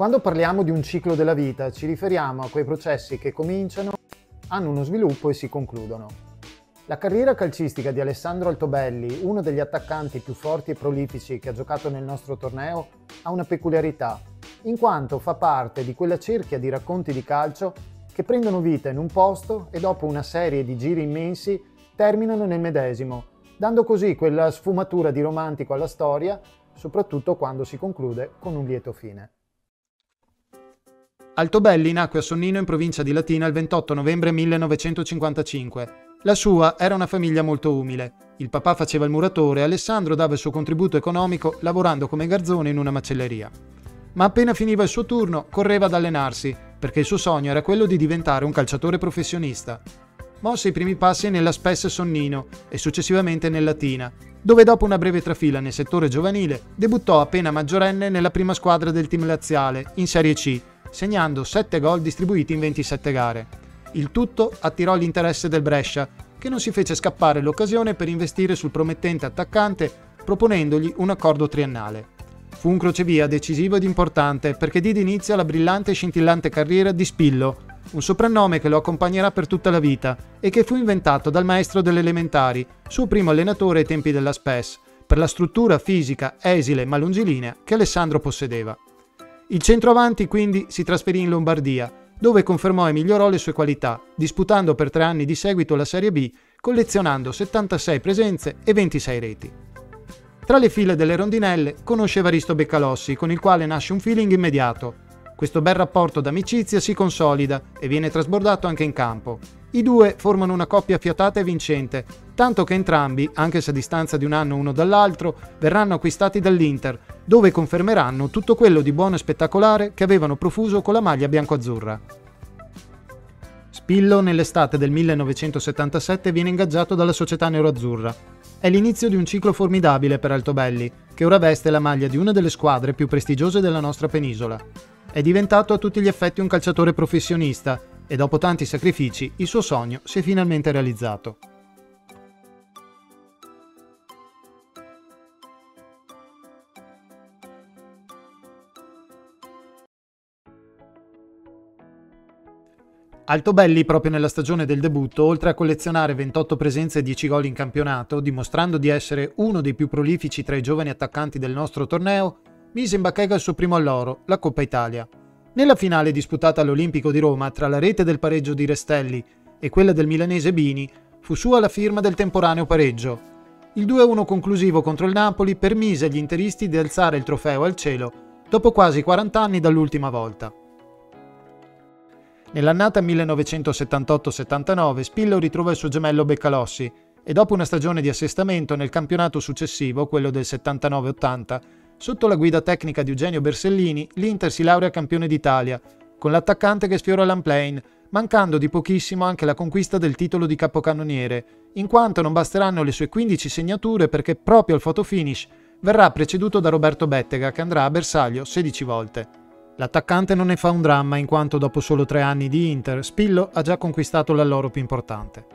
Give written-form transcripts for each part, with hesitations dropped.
Quando parliamo di un ciclo della vita ci riferiamo a quei processi che cominciano, hanno uno sviluppo e si concludono. La carriera calcistica di Alessandro Altobelli, uno degli attaccanti più forti e prolifici che ha giocato nel nostro torneo, ha una peculiarità, in quanto fa parte di quella cerchia di racconti di calcio che prendono vita in un posto e dopo una serie di giri immensi terminano nel medesimo, dando così quella sfumatura di romantico alla storia, soprattutto quando si conclude con un lieto fine. Altobelli nacque a Sonnino in provincia di Latina il 28 novembre 1955. La sua era una famiglia molto umile. Il papà faceva il muratore e Alessandro dava il suo contributo economico lavorando come garzone in una macelleria. Ma appena finiva il suo turno correva ad allenarsi, perché il suo sogno era quello di diventare un calciatore professionista. Mosse i primi passi nella SPES Sonnino e successivamente nel Latina, dove dopo una breve trafila nel settore giovanile debuttò appena maggiorenne nella prima squadra del team laziale, in Serie C, segnando 7 gol distribuiti in 27 gare. Il tutto attirò l'interesse del Brescia, che non si fece scappare l'occasione per investire sul promettente attaccante proponendogli un accordo triennale. Fu un crocevia decisivo ed importante perché diede inizio alla brillante e scintillante carriera di Spillo, un soprannome che lo accompagnerà per tutta la vita e che fu inventato dal maestro delle elementari, suo primo allenatore ai tempi della SPES, per la struttura fisica esile ma longilinea che Alessandro possedeva. Il centroavanti quindi si trasferì in Lombardia, dove confermò e migliorò le sue qualità, disputando per 3 anni di seguito la Serie B, collezionando 76 presenze e 26 reti. Tra le file delle rondinelle conosce Evaristo Beccalossi, con il quale nasce un feeling immediato. Questo bel rapporto d'amicizia si consolida e viene trasbordato anche in campo. I due formano una coppia fiatata e vincente, tanto che entrambi, anche se a distanza di un anno uno dall'altro, verranno acquistati dall'Inter, dove confermeranno tutto quello di buono e spettacolare che avevano profuso con la maglia biancoazzurra. Spillo nell'estate del 1977 viene ingaggiato dalla società neroazzurra. È l'inizio di un ciclo formidabile per Altobelli, che ora veste la maglia di una delle squadre più prestigiose della nostra penisola. È diventato a tutti gli effetti un calciatore professionista e dopo tanti sacrifici il suo sogno si è finalmente realizzato. Altobelli, proprio nella stagione del debutto, oltre a collezionare 28 presenze e 10 gol in campionato, dimostrando di essere uno dei più prolifici tra i giovani attaccanti del nostro torneo, mise in bacheca il suo primo alloro, la Coppa Italia. Nella finale disputata all'Olimpico di Roma, tra la rete del pareggio di Restelli e quella del milanese Bini, fu sua la firma del temporaneo pareggio. Il 2-1 conclusivo contro il Napoli permise agli interisti di alzare il trofeo al cielo dopo quasi 40 anni dall'ultima volta. Nell'annata 1978-79 Spillo ritrova il suo gemello Beccalossi e dopo una stagione di assestamento nel campionato successivo, quello del 79-80, sotto la guida tecnica di Eugenio Bersellini, l'Inter si laurea campione d'Italia, con l'attaccante che sfiora l'Amplane, mancando di pochissimo anche la conquista del titolo di capocannoniere, in quanto non basteranno le sue 15 segnature perché proprio al fotofinish verrà preceduto da Roberto Bettega, che andrà a bersaglio 16 volte. L'attaccante non ne fa un dramma in quanto dopo solo 3 anni di Inter, Spillo ha già conquistato l'alloro più importante.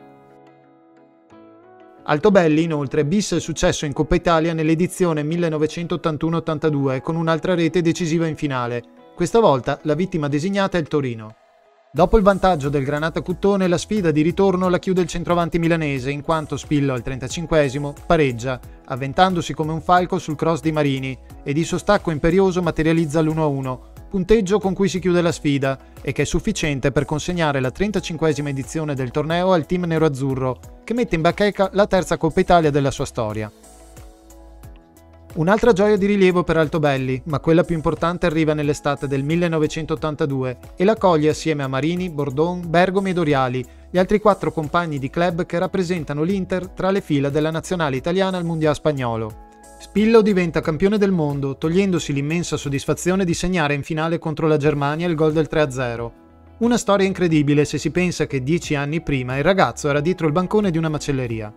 Altobelli inoltre bissa il successo in Coppa Italia nell'edizione 1981-82 con un'altra rete decisiva in finale. Questa volta la vittima designata è il Torino. Dopo il vantaggio del Granata Cuttone, la sfida di ritorno la chiude il centroavanti milanese, in quanto Spillo al 35esimo pareggia, avventandosi come un falco sul cross di Marini, e di suo stacco imperioso materializza l'1-1, punteggio con cui si chiude la sfida e che è sufficiente per consegnare la 35esima edizione del torneo al team neroazzurro, che mette in bacheca la terza Coppa Italia della sua storia. Un'altra gioia di rilievo per Altobelli, ma quella più importante arriva nell'estate del 1982 e la coglie assieme a Marini, Bordon, Bergomi ed Oriali, gli altri 4 compagni di club che rappresentano l'Inter tra le fila della nazionale italiana al Mondiale spagnolo. Spillo diventa campione del mondo, togliendosi l'immensa soddisfazione di segnare in finale contro la Germania il gol del 3-0. Una storia incredibile se si pensa che 10 anni prima il ragazzo era dietro il bancone di una macelleria.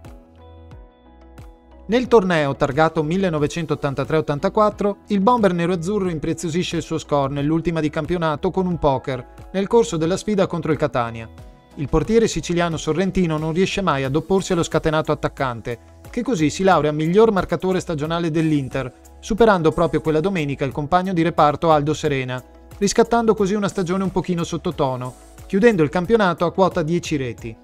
Nel torneo targato 1983-84, il bomber nero-azzurro impreziosisce il suo score nell'ultima di campionato con un poker, nel corso della sfida contro il Catania. Il portiere siciliano Sorrentino non riesce mai ad opporsi allo scatenato attaccante, che così si laurea miglior marcatore stagionale dell'Inter, superando proprio quella domenica il compagno di reparto Aldo Serena, riscattando così una stagione un pochino sottotono, chiudendo il campionato a quota 10 reti.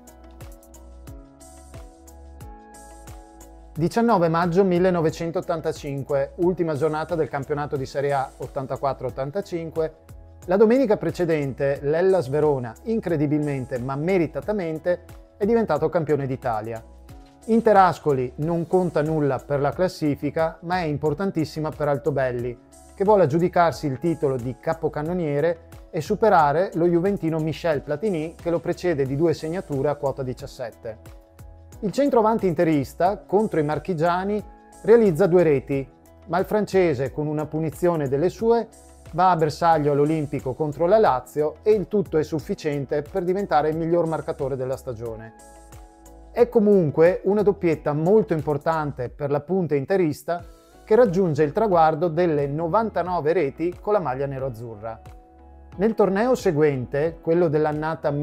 19 maggio 1985, ultima giornata del campionato di Serie A 84-85. La domenica precedente l'Hellas Verona, incredibilmente ma meritatamente, è diventato campione d'Italia. Inter Ascoli non conta nulla per la classifica, ma è importantissima per Altobelli, che vuole aggiudicarsi il titolo di capocannoniere e superare lo juventino Michel Platini, che lo precede di 2 segnature a quota 17. Il centroavanti interista, contro i marchigiani, realizza 2 reti, ma il francese, con una punizione delle sue, va a bersaglio all'Olimpico contro la Lazio e il tutto è sufficiente per diventare il miglior marcatore della stagione. È comunque una doppietta molto importante per la punta interista, che raggiunge il traguardo delle 99 reti con la maglia nero-azzurra. Nel torneo seguente, quello dell'annata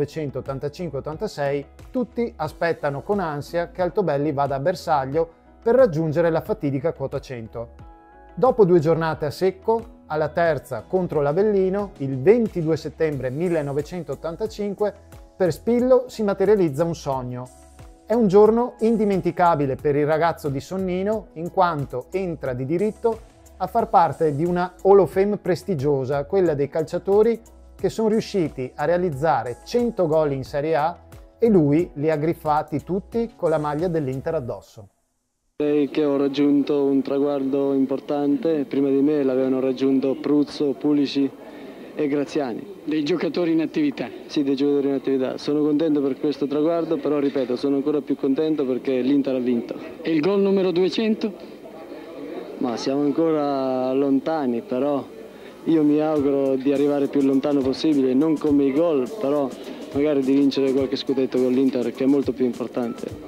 1985-86, tutti aspettano con ansia che Altobelli vada a bersaglio per raggiungere la fatidica quota 100. Dopo 2 giornate a secco, alla terza contro l'Avellino, il 22 settembre 1985, per Spillo si materializza un sogno. È un giorno indimenticabile per il ragazzo di Sonnino, in quanto entra di diritto a far parte di una Hall of Fame prestigiosa, quella dei calciatori che sono riusciti a realizzare 100 gol in Serie A e lui li ha griffati tutti con la maglia dell'Inter addosso. Che ho raggiunto un traguardo importante, prima di me l'avevano raggiunto Pruzzo, Pulici e Graziani. Dei giocatori in attività? Sì, dei giocatori in attività. Sono contento per questo traguardo, però ripeto, sono ancora più contento perché l'Inter ha vinto. E il gol numero 200? Ma siamo ancora lontani, però io mi auguro di arrivare più lontano possibile, non come i gol, però magari di vincere qualche scudetto con l'Inter, che è molto più importante.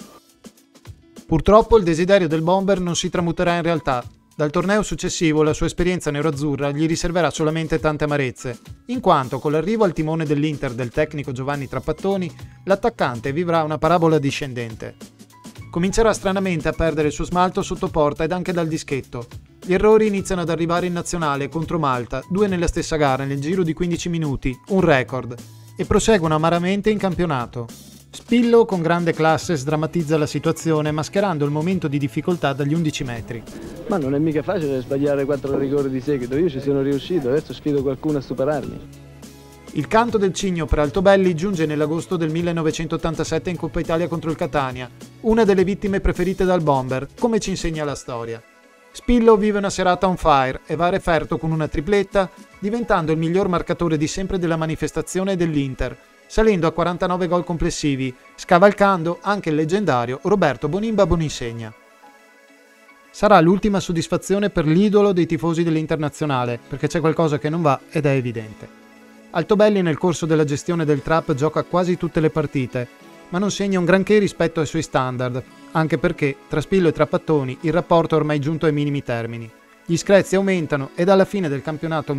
Purtroppo il desiderio del bomber non si tramuterà in realtà. Dal torneo successivo la sua esperienza nerazzurra gli riserverà solamente tante amarezze, in quanto con l'arrivo al timone dell'Inter del tecnico Giovanni Trapattoni, l'attaccante vivrà una parabola discendente. Comincerà stranamente a perdere il suo smalto sotto porta ed anche dal dischetto. Gli errori iniziano ad arrivare in nazionale contro Malta, 2 nella stessa gara nel giro di 15 minuti, un record, e proseguono amaramente in campionato. Spillo con grande classe sdrammatizza la situazione mascherando il momento di difficoltà dagli 11 metri. Ma non è mica facile sbagliare 4 rigori di seguito, io ci sono riuscito, adesso sfido qualcuno a superarmi. Il canto del cigno per Altobelli giunge nell'agosto del 1987 in Coppa Italia contro il Catania, una delle vittime preferite dal bomber, come ci insegna la storia. Spillo vive una serata on fire e va a referto con una tripletta, diventando il miglior marcatore di sempre della manifestazione dell'Inter, salendo a 49 gol complessivi, scavalcando anche il leggendario Roberto Bonimba Boninsegna. Sarà l'ultima soddisfazione per l'idolo dei tifosi dell'Internazionale, perché c'è qualcosa che non va ed è evidente. Altobelli nel corso della gestione del trap gioca quasi tutte le partite, ma non segna un granché rispetto ai suoi standard, anche perché tra Spillo e Trapattoni il rapporto è ormai giunto ai minimi termini. Gli screzi aumentano ed alla fine del campionato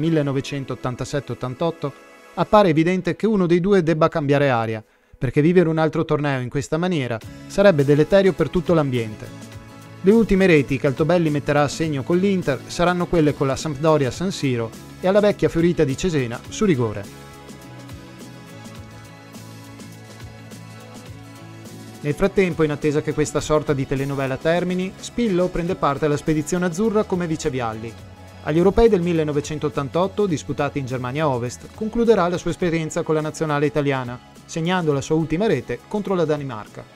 1987-88 appare evidente che uno dei due debba cambiare aria, perché vivere un altro torneo in questa maniera sarebbe deleterio per tutto l'ambiente. Le ultime reti che Altobelli metterà a segno con l'Inter saranno quelle con la Sampdoria a San Siro e alla vecchia Fiorita di Cesena su rigore. Nel frattempo, in attesa che questa sorta di telenovela termini, Spillo prende parte alla spedizione azzurra come vicevialli. Agli europei del 1988, disputati in Germania Ovest, concluderà la sua esperienza con la nazionale italiana, segnando la sua ultima rete contro la Danimarca.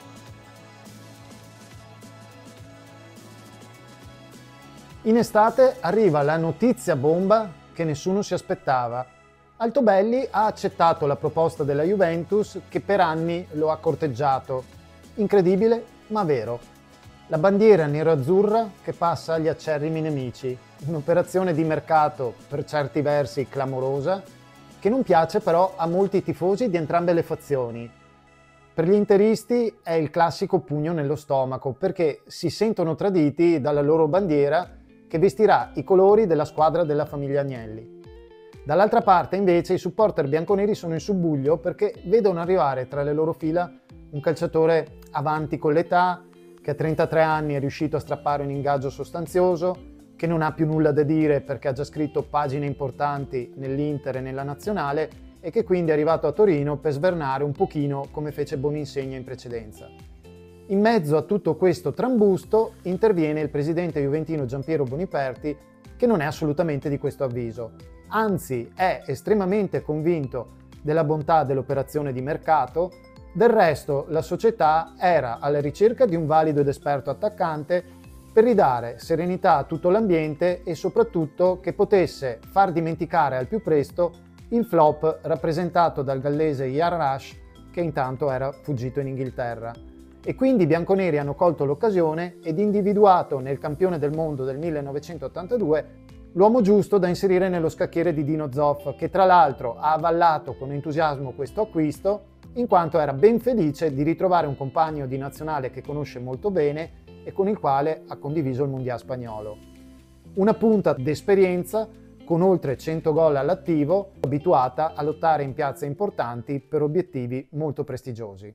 In estate arriva la notizia bomba che nessuno si aspettava. Altobelli ha accettato la proposta della Juventus che per anni lo ha corteggiato. Incredibile, ma vero. La bandiera nero-azzurra che passa agli acerrimi nemici. Un'operazione di mercato per certi versi clamorosa, che non piace però a molti tifosi di entrambe le fazioni. Per gli interisti è il classico pugno nello stomaco, perché si sentono traditi dalla loro bandiera che vestirà i colori della squadra della famiglia Agnelli. Dall'altra parte invece i supporter bianconeri sono in subbuglio perché vedono arrivare tra le loro fila un calciatore avanti con l'età, che a 33 anni è riuscito a strappare un ingaggio sostanzioso, che non ha più nulla da dire perché ha già scritto pagine importanti nell'Inter e nella Nazionale e che quindi è arrivato a Torino per svernare un pochino come fece Boninsegna in precedenza. In mezzo a tutto questo trambusto interviene il presidente juventino Giampiero Boniperti, che non è assolutamente di questo avviso, anzi è estremamente convinto della bontà dell'operazione di mercato. Del resto la società era alla ricerca di un valido ed esperto attaccante per ridare serenità a tutto l'ambiente e soprattutto che potesse far dimenticare al più presto il flop rappresentato dal gallese Yar Rush, che intanto era fuggito in Inghilterra. E quindi i bianconeri hanno colto l'occasione ed individuato nel campione del mondo del 1982 l'uomo giusto da inserire nello scacchiere di Dino Zoff, che tra l'altro ha avallato con entusiasmo questo acquisto, in quanto era ben felice di ritrovare un compagno di nazionale che conosce molto bene e con il quale ha condiviso il mondiale spagnolo. Una punta d'esperienza con oltre 100 gol all'attivo, abituata a lottare in piazze importanti per obiettivi molto prestigiosi.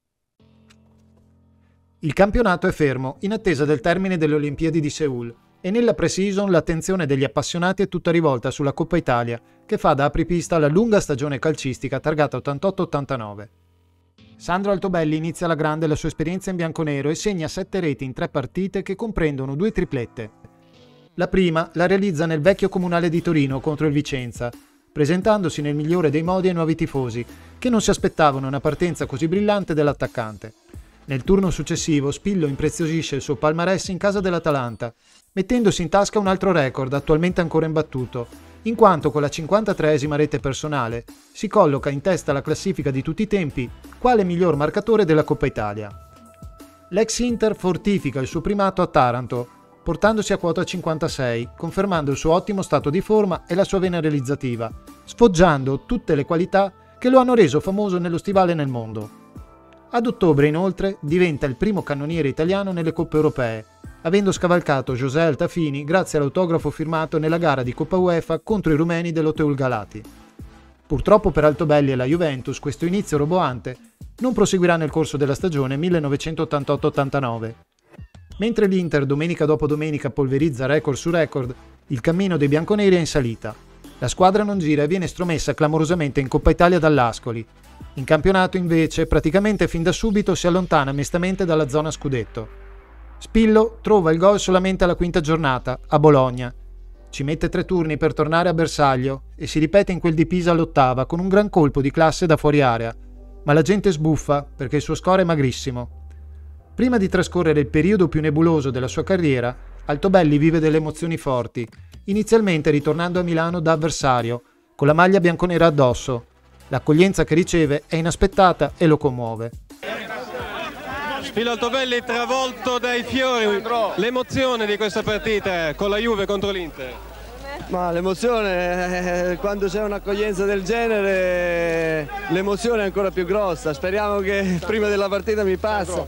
Il campionato è fermo in attesa del termine delle Olimpiadi di Seul e nella pre-season l'attenzione degli appassionati è tutta rivolta sulla Coppa Italia, che fa da apripista alla lunga stagione calcistica targata 88-89. Sandro Altobelli inizia alla grande la sua esperienza in bianconero e segna 7 reti in 3 partite che comprendono 2 triplette. La prima la realizza nel vecchio comunale di Torino contro il Vicenza, presentandosi nel migliore dei modi ai nuovi tifosi, che non si aspettavano una partenza così brillante dell'attaccante. Nel turno successivo Spillo impreziosisce il suo palmarès in casa dell'Atalanta, mettendosi in tasca un altro record attualmente ancora imbattuto, in quanto con la 53esima rete personale si colloca in testa alla classifica di tutti i tempi quale miglior marcatore della Coppa Italia. L'ex Inter fortifica il suo primato a Taranto, portandosi a quota 56, confermando il suo ottimo stato di forma e la sua vena realizzativa, sfoggiando tutte le qualità che lo hanno reso famoso nello stivale e nel mondo. Ad ottobre, inoltre, diventa il primo cannoniere italiano nelle Coppe Europee, avendo scavalcato José Altafini grazie all'autografo firmato nella gara di Coppa UEFA contro i rumeni dell'Oteul Galati. Purtroppo per Altobelli e la Juventus questo inizio roboante non proseguirà nel corso della stagione 1988-89. Mentre l'Inter domenica dopo domenica polverizza record su record, il cammino dei bianconeri è in salita. La squadra non gira e viene estromessa clamorosamente in Coppa Italia dall'Ascoli. In campionato invece praticamente fin da subito si allontana mestamente dalla zona scudetto. Spillo trova il gol solamente alla 5ª giornata, a Bologna. Ci mette 3 turni per tornare a bersaglio e si ripete in quel di Pisa all'8ª con un gran colpo di classe da fuori area, ma la gente sbuffa perché il suo score è magrissimo. Prima di trascorrere il periodo più nebuloso della sua carriera, Altobelli vive delle emozioni forti, inizialmente ritornando a Milano da avversario, con la maglia bianconera addosso. L'accoglienza che riceve è inaspettata e lo commuove. Spillo Altobelli travolto dai fiori, l'emozione di questa partita con la Juve contro l'Inter. Ma l'emozione, quando c'è un'accoglienza del genere, l'emozione è ancora più grossa. Speriamo che prima della partita mi passa.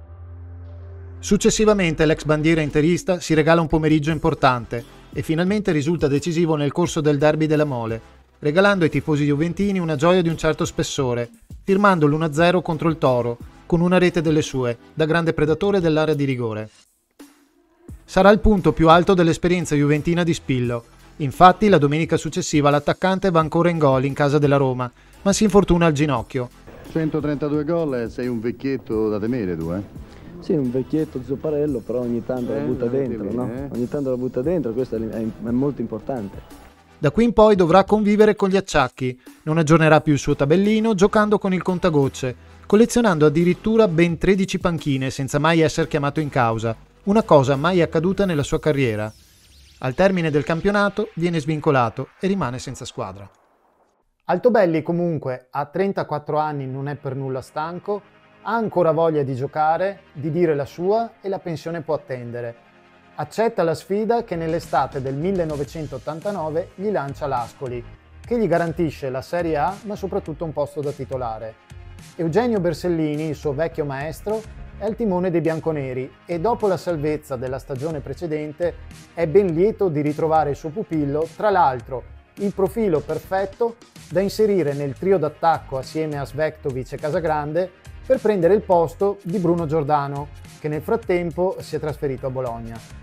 Successivamente l'ex bandiera interista si regala un pomeriggio importante e finalmente risulta decisivo nel corso del derby della Mole, regalando ai tifosi juventini una gioia di un certo spessore, firmando l'1-0 contro il Toro, con una rete delle sue, da grande predatore dell'area di rigore. Sarà il punto più alto dell'esperienza juventina di Spillo. Infatti la domenica successiva l'attaccante va ancora in gol in casa della Roma, ma si infortuna al ginocchio. 132 gol e sei un vecchietto da temere tu, Sì, un vecchietto zopparello, però ogni tanto la butta dentro, no? Ogni tanto la butta dentro, questo è molto importante. Da qui in poi dovrà convivere con gli acciacchi, non aggiornerà più il suo tabellino giocando con il contagocce, collezionando addirittura ben 13 panchine senza mai essere chiamato in causa, una cosa mai accaduta nella sua carriera. Al termine del campionato viene svincolato e rimane senza squadra. Altobelli comunque a 34 anni non è per nulla stanco, ha ancora voglia di giocare, di dire la sua e la pensione può attendere. Accetta la sfida che nell'estate del 1989 gli lancia l'Ascoli, che gli garantisce la Serie A ma soprattutto un posto da titolare. Eugenio Bersellini, il suo vecchio maestro, è al timone dei bianconeri e dopo la salvezza della stagione precedente è ben lieto di ritrovare il suo pupillo, tra l'altro il profilo perfetto da inserire nel trio d'attacco assieme a Svektovic e Casagrande per prendere il posto di Bruno Giordano, che nel frattempo si è trasferito a Bologna.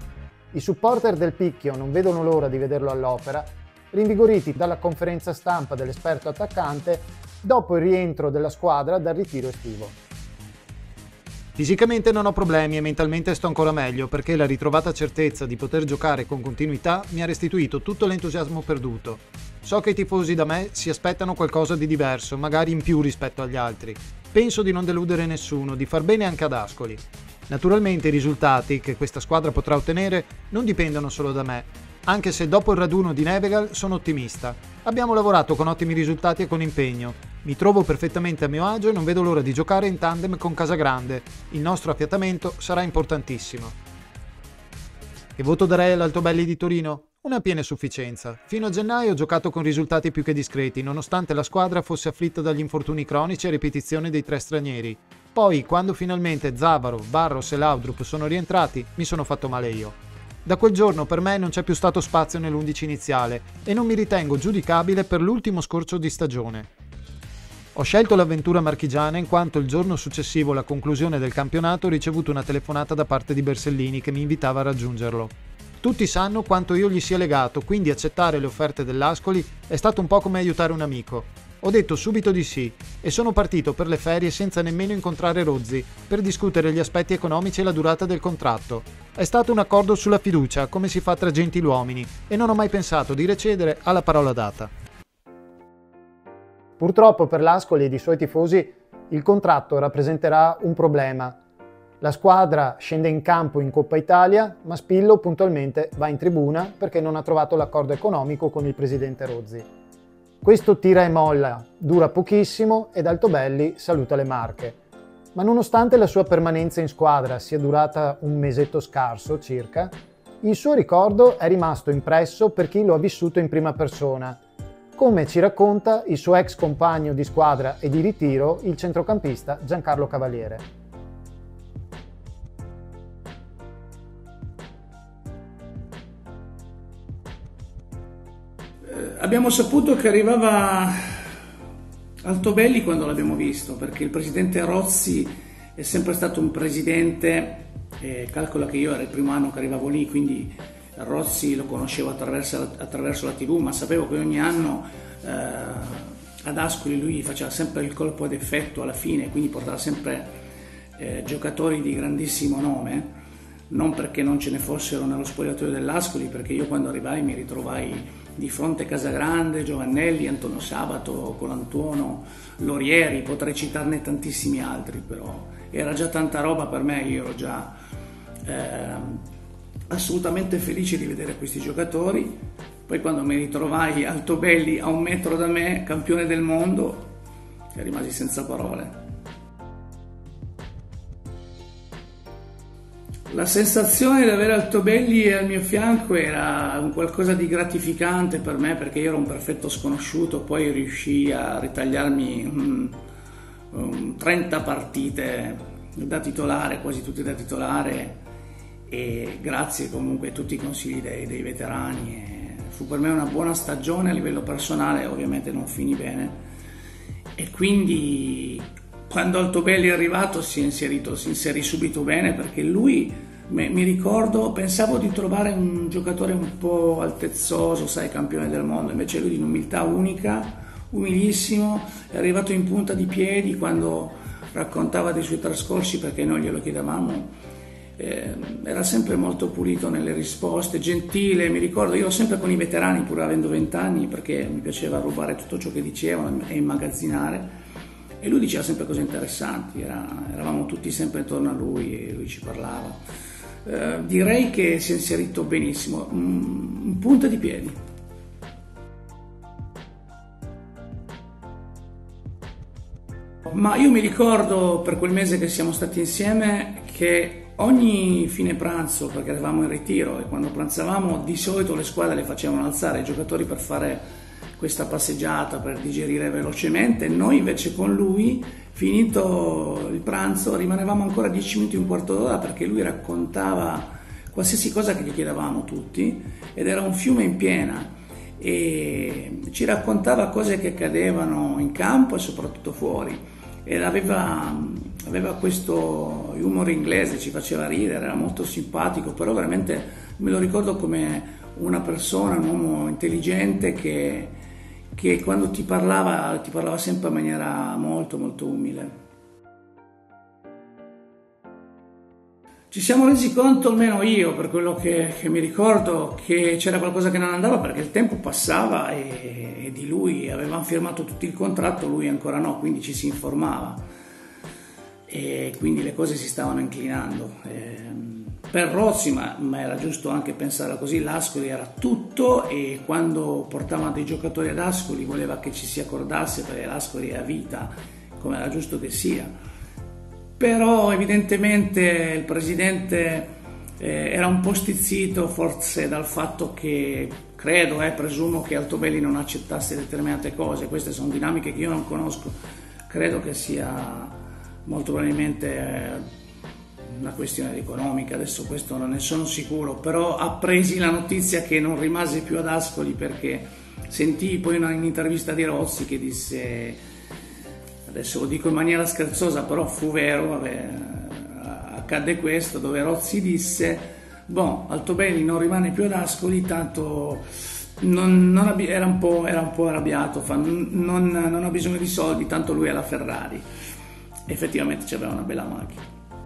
I supporter del Picchio non vedono l'ora di vederlo all'opera, rinvigoriti dalla conferenza stampa dell'esperto attaccante dopo il rientro della squadra dal ritiro estivo. Fisicamente non ho problemi e mentalmente sto ancora meglio perché la ritrovata certezza di poter giocare con continuità mi ha restituito tutto l'entusiasmo perduto. So che i tifosi da me si aspettano qualcosa di diverso, magari in più rispetto agli altri. Penso di non deludere nessuno, di far bene anche ad Ascoli. Naturalmente i risultati che questa squadra potrà ottenere non dipendono solo da me, anche se dopo il raduno di Nevegal sono ottimista. Abbiamo lavorato con ottimi risultati e con impegno. Mi trovo perfettamente a mio agio e non vedo l'ora di giocare in tandem con Casagrande. Il nostro affiatamento sarà importantissimo. Che voto darei all'Altobelli di Torino? Una piena sufficienza. Fino a gennaio ho giocato con risultati più che discreti, nonostante la squadra fosse afflitta dagli infortuni cronici a ripetizione dei 3 stranieri. Poi, quando finalmente Zavaro, Barros e Laudrup sono rientrati, mi sono fatto male io. Da quel giorno per me non c'è più stato spazio nell'11 iniziale e non mi ritengo giudicabile per l'ultimo scorcio di stagione. Ho scelto l'avventura marchigiana in quanto il giorno successivo alla conclusione del campionato ho ricevuto una telefonata da parte di Bersellini che mi invitava a raggiungerlo. Tutti sanno quanto io gli sia legato, quindi accettare le offerte dell'Ascoli è stato un po' come aiutare un amico. Ho detto subito di sì e sono partito per le ferie senza nemmeno incontrare Rozzi per discutere gli aspetti economici e la durata del contratto. È stato un accordo sulla fiducia, come si fa tra gentiluomini, e non ho mai pensato di recedere alla parola data. Purtroppo per l'Ascoli ed i suoi tifosi il contratto rappresenterà un problema. La squadra scende in campo in Coppa Italia, ma Spillo puntualmente va in tribuna perché non ha trovato l'accordo economico con il presidente Rozzi. Questo tira e molla, dura pochissimo ed Altobelli saluta le Marche. Ma nonostante la sua permanenza in squadra sia durata un mesetto scarso circa, il suo ricordo è rimasto impresso per chi lo ha vissuto in prima persona, come ci racconta il suo ex compagno di squadra e di ritiro, il centrocampista Giancarlo Cavaliere. Abbiamo saputo che arrivava Altobelli quando l'abbiamo visto, perché il presidente Rozzi è sempre stato un presidente, calcola che io era il primo anno che arrivavo lì, quindi Rozzi lo conoscevo attraverso la TV, ma sapevo che ogni anno ad Ascoli lui faceva sempre il colpo ad effetto alla fine, quindi portava sempre giocatori di grandissimo nome, non perché non ce ne fossero nello spogliatoio dell'Ascoli, perché io quando arrivai mi ritrovai di fronte a Casagrande, Giovannelli, Antonio Sabato, Colantuono, Lorieri, potrei citarne tantissimi altri, però era già tanta roba per me, io ero già assolutamente felice di vedere questi giocatori. Poi quando mi ritrovai Altobelli a 1 metro da me, campione del mondo, rimasi senza parole. La sensazione di avere Altobelli al mio fianco era un qualcosa di gratificante per me, perché io ero un perfetto sconosciuto, poi riuscii a ritagliarmi 30 partite da titolare, quasi tutte da titolare, e grazie comunque a tutti i consigli dei veterani. Fu per me una buona stagione a livello personale, ovviamente non finì bene, e quindi quando Altobelli è arrivato si inserì subito bene, perché lui, mi ricordo, pensavo di trovare un giocatore un po' altezzoso, sai, campione del mondo, invece lui di un'umiltà unica, umilissimo, è arrivato in punta di piedi quando raccontava dei suoi trascorsi, perché noi glielo chiedevamo, era sempre molto pulito nelle risposte, gentile. Mi ricordo, io ero sempre con i veterani pur avendo 20 anni, perché mi piaceva rubare tutto ciò che dicevano e immagazzinare. E lui diceva sempre cose interessanti, eravamo tutti sempre intorno a lui e lui ci parlava. Direi che si è inserito benissimo, in punta di piedi. Ma io mi ricordo, per quel mese che siamo stati insieme, che ogni fine pranzo, perché eravamo in ritiro e quando pranzavamo di solito le squadre le facevano alzare i giocatori per fare questa passeggiata, per digerire velocemente. Noi invece con lui, finito il pranzo, rimanevamo ancora 10 minuti, un quarto d'ora, perché lui raccontava qualsiasi cosa che gli chiedevamo tutti, ed era un fiume in piena, e ci raccontava cose che accadevano in campo e soprattutto fuori, e aveva questo humor inglese, ci faceva ridere, era molto simpatico, però veramente me lo ricordo come una persona, un uomo intelligente che quando ti parlava sempre in maniera molto molto umile. Ci siamo resi conto, almeno io, per quello che mi ricordo, che c'era qualcosa che non andava, perché il tempo passava e di lui avevamo firmato tutto il contratto, lui ancora no, quindi ci si informava e quindi le cose si stavano inclinando. Per Rozzi, ma era giusto anche pensare così, l'Ascoli era tutto, e quando portavano dei giocatori ad Ascoli voleva che ci si accordasse, perché l'Ascoli è a vita, come era giusto che sia. Però evidentemente il presidente era un po' stizzito, forse dal fatto che, presumo che Altobelli non accettasse determinate cose. Queste sono dinamiche che io non conosco, credo che sia molto probabilmente una questione economica, adesso questo non ne sono sicuro, però appresi la notizia che non rimase più ad Ascoli, perché sentii poi in un'intervista di Rozzi che disse, adesso lo dico in maniera scherzosa, però fu vero, accadde questo, dove Rozzi disse: Altobelli non rimane più ad Ascoli, tanto era un po' arrabbiato, non ha bisogno di soldi, tanto lui è la Ferrari. Effettivamente c'aveva una bella macchina.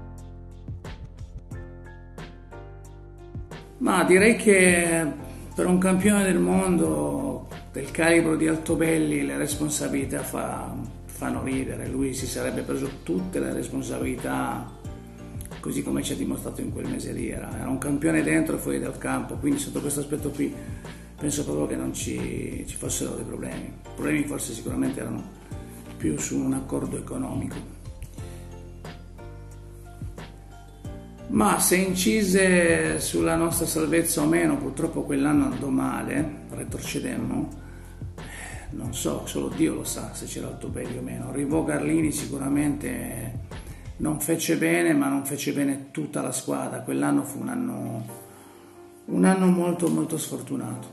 Ma direi che per un campione del mondo del calibro di Altobelli le responsabilità fanno ridere. Lui si sarebbe preso tutte le responsabilità, così come ci ha dimostrato in quel mese lì. Era un campione dentro e fuori dal campo, quindi sotto questo aspetto qui penso proprio che non ci fossero dei problemi. I problemi forse sicuramente erano più su un accordo economico. Ma se incise sulla nostra salvezza o meno, purtroppo quell'anno andò male, retrocedemmo. Non so, solo Dio lo sa se c'era Altobelli o meno. Arrivò Garlini, sicuramente non fece bene, ma non fece bene tutta la squadra. Quell'anno fu un anno molto molto sfortunato.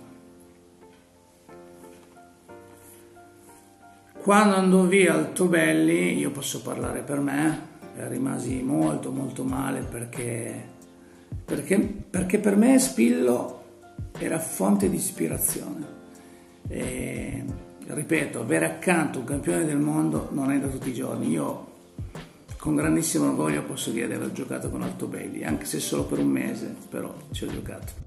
Quando andò via Altobelli, io posso parlare per me, rimasi molto molto male perché per me Spillo era fonte di ispirazione. E, ripeto, avere accanto un campione del mondo non è da tutti i giorni. Io con grandissimo orgoglio posso dire di aver giocato con Altobelli, anche se solo per un mese, però ci ho giocato.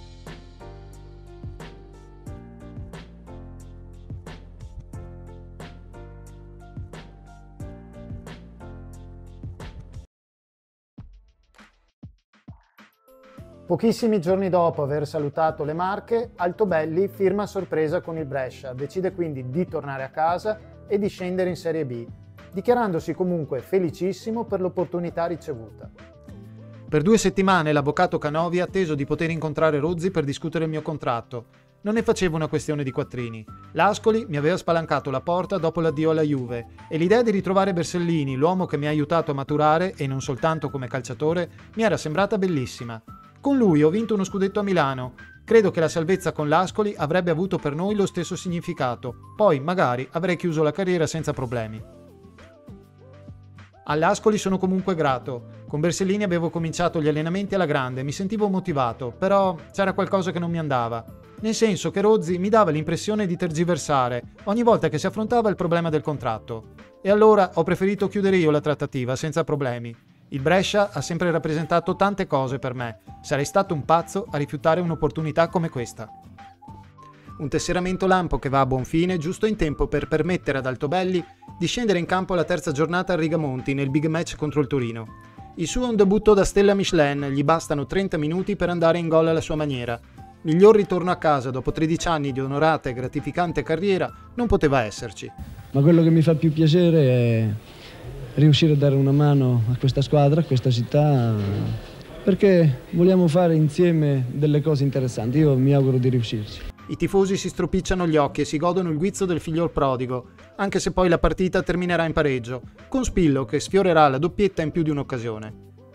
Pochissimi giorni dopo aver salutato le Marche, Altobelli firma a sorpresa con il Brescia, decide quindi di tornare a casa e di scendere in Serie B, dichiarandosi comunque felicissimo per l'opportunità ricevuta. Per 2 settimane l'avvocato Canovi ha atteso di poter incontrare Rozzi per discutere il mio contratto. Non ne facevo una questione di quattrini. L'Ascoli mi aveva spalancato la porta dopo l'addio alla Juve e l'idea di ritrovare Bersellini, l'uomo che mi ha aiutato a maturare e non soltanto come calciatore, mi era sembrata bellissima. Con lui ho vinto uno scudetto a Milano. Credo che la salvezza con l'Ascoli avrebbe avuto per noi lo stesso significato. Poi, magari, avrei chiuso la carriera senza problemi. All'Ascoli sono comunque grato. Con Bersellini avevo cominciato gli allenamenti alla grande, mi sentivo motivato, però c'era qualcosa che non mi andava. Nel senso che Rozzi mi dava l'impressione di tergiversare ogni volta che si affrontava il problema del contratto. E allora ho preferito chiudere io la trattativa senza problemi. Il Brescia ha sempre rappresentato tante cose per me. Sarei stato un pazzo a rifiutare un'opportunità come questa. Un tesseramento lampo che va a buon fine giusto in tempo per permettere ad Altobelli di scendere in campo alla terza giornata a Rigamonti nel big match contro il Torino. Il suo è un debutto da stella Michelin, gli bastano 30 minuti per andare in gol alla sua maniera. Miglior ritorno a casa dopo 13 anni di onorata e gratificante carriera non poteva esserci. Ma quello che mi fa più piacere è riuscire a dare una mano a questa squadra, a questa città, perché vogliamo fare insieme delle cose interessanti. Io mi auguro di riuscirci. I tifosi si stropicciano gli occhi e si godono il guizzo del figliol prodigo, anche se poi la partita terminerà in pareggio, con Spillo che sfiorerà la doppietta in più di un'occasione.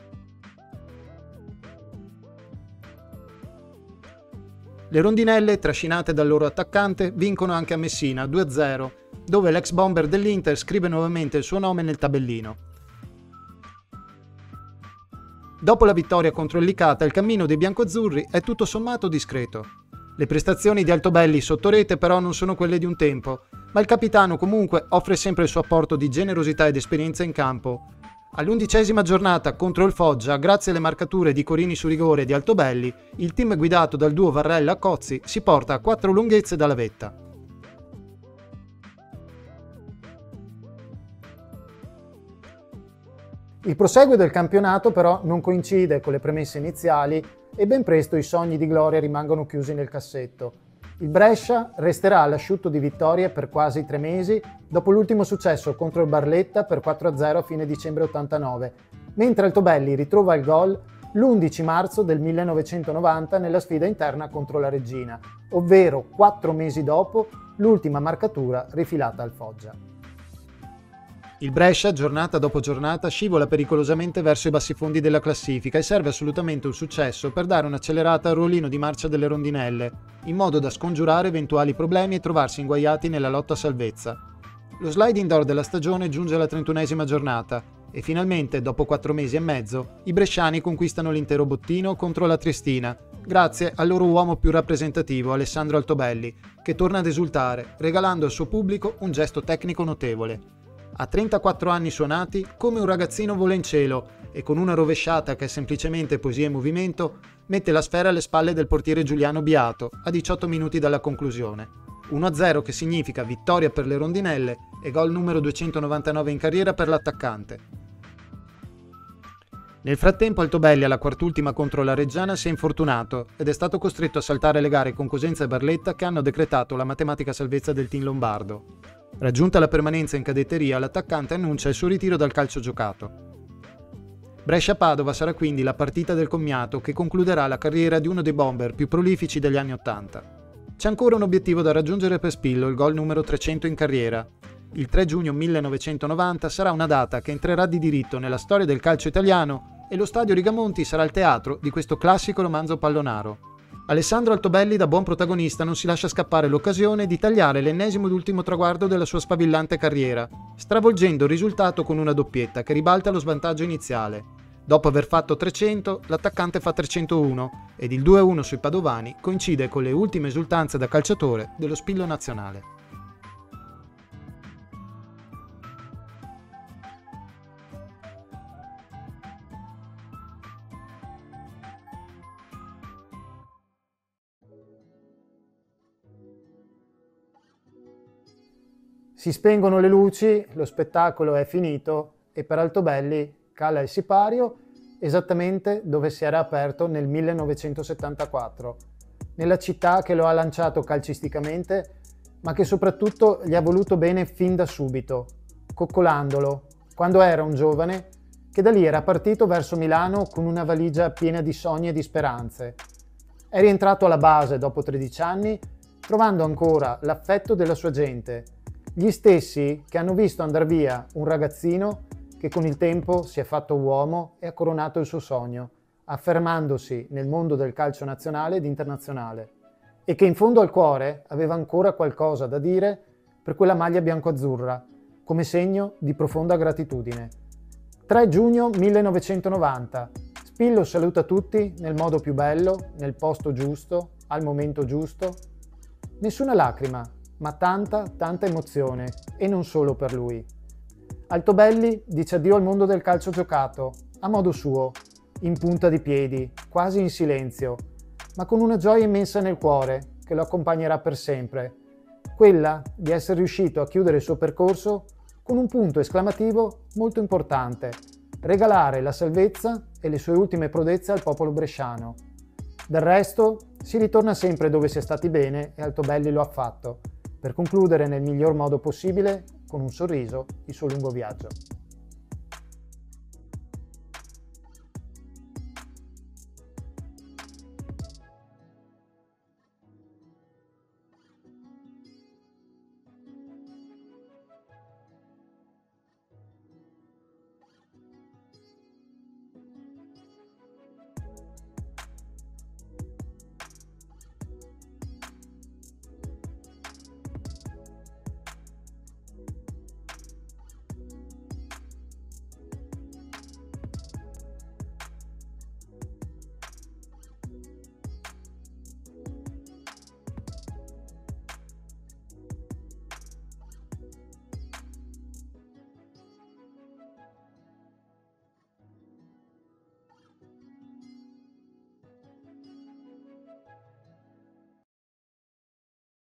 Le rondinelle, trascinate dal loro attaccante, vincono anche a Messina 2-0, dove l'ex bomber dell'Inter scrive nuovamente il suo nome nel tabellino. Dopo la vittoria contro il Licata, il cammino dei biancoazzurri è tutto sommato discreto. Le prestazioni di Altobelli sotto rete però non sono quelle di un tempo, ma il capitano comunque offre sempre il suo apporto di generosità ed esperienza in campo. All'11ª giornata contro il Foggia, grazie alle marcature di Corini su rigore e di Altobelli, il team guidato dal duo Varrella-Cozzi si porta a 4 lunghezze dalla vetta. Il proseguo del campionato però non coincide con le premesse iniziali e ben presto i sogni di gloria rimangono chiusi nel cassetto. Il Brescia resterà all'asciutto di vittorie per quasi 3 mesi dopo l'ultimo successo contro il Barletta per 4-0 a fine dicembre 89, mentre Altobelli ritrova il gol l'11 marzo del 1990 nella sfida interna contro la Reggina, ovvero 4 mesi dopo l'ultima marcatura rifilata al Foggia. Il Brescia, giornata dopo giornata, scivola pericolosamente verso i bassifondi della classifica e serve assolutamente un successo per dare un'accelerata al ruolino di marcia delle rondinelle, in modo da scongiurare eventuali problemi e trovarsi inguaiati nella lotta a salvezza. Lo sliding door della stagione giunge alla 31ª giornata e finalmente, dopo 4 mesi e mezzo, i bresciani conquistano l'intero bottino contro la Triestina, grazie al loro uomo più rappresentativo, Alessandro Altobelli, che torna ad esultare, regalando al suo pubblico un gesto tecnico notevole. A 34 anni suonati, come un ragazzino vola in cielo e con una rovesciata che è semplicemente poesia in movimento, mette la sfera alle spalle del portiere Giuliano Biato a 18 minuti dalla conclusione. 1-0 che significa vittoria per le rondinelle e gol numero 299 in carriera per l'attaccante. Nel frattempo Altobelli alla quart'ultima contro la Reggiana si è infortunato ed è stato costretto a saltare le gare con Cosenza e Barletta che hanno decretato la matematica salvezza del team lombardo. Raggiunta la permanenza in cadetteria, l'attaccante annuncia il suo ritiro dal calcio giocato. Brescia-Padova sarà quindi la partita del commiato che concluderà la carriera di uno dei bomber più prolifici degli anni '80. C'è ancora un obiettivo da raggiungere per Spillo, il gol numero 300 in carriera. Il 3 giugno 1990 sarà una data che entrerà di diritto nella storia del calcio italiano e lo stadio Rigamonti sarà il teatro di questo classico romanzo pallonaro. Alessandro Altobelli, da buon protagonista, non si lascia scappare l'occasione di tagliare l'ennesimo ed ultimo traguardo della sua sfavillante carriera, stravolgendo il risultato con una doppietta che ribalta lo svantaggio iniziale. Dopo aver fatto 300, l'attaccante fa 301 ed il 2-1 sui padovani coincide con le ultime esultanze da calciatore dello Spillo nazionale. Si spengono le luci, lo spettacolo è finito e per Altobelli cala il sipario esattamente dove si era aperto nel 1974, nella città che lo ha lanciato calcisticamente, ma che soprattutto gli ha voluto bene fin da subito, coccolandolo, quando era un giovane che da lì era partito verso Milano con una valigia piena di sogni e di speranze. È rientrato alla base dopo 13 anni, trovando ancora l'affetto della sua gente, gli stessi che hanno visto andar via un ragazzino che con il tempo si è fatto uomo e ha coronato il suo sogno, affermandosi nel mondo del calcio nazionale ed internazionale, e che in fondo al cuore aveva ancora qualcosa da dire per quella maglia biancoazzurra, come segno di profonda gratitudine. 3 giugno 1990. Spillo saluta tutti nel modo più bello, nel posto giusto, al momento giusto. Nessuna lacrima, ma tanta emozione, e non solo per lui. Altobelli dice addio al mondo del calcio giocato, a modo suo, in punta di piedi, quasi in silenzio, ma con una gioia immensa nel cuore che lo accompagnerà per sempre, quella di essere riuscito a chiudere il suo percorso con un punto esclamativo molto importante: regalare la salvezza e le sue ultime prodezze al popolo bresciano. Del resto si ritorna sempre dove si è stati bene e Altobelli lo ha fatto, per concludere nel miglior modo possibile, con un sorriso, il suo lungo viaggio.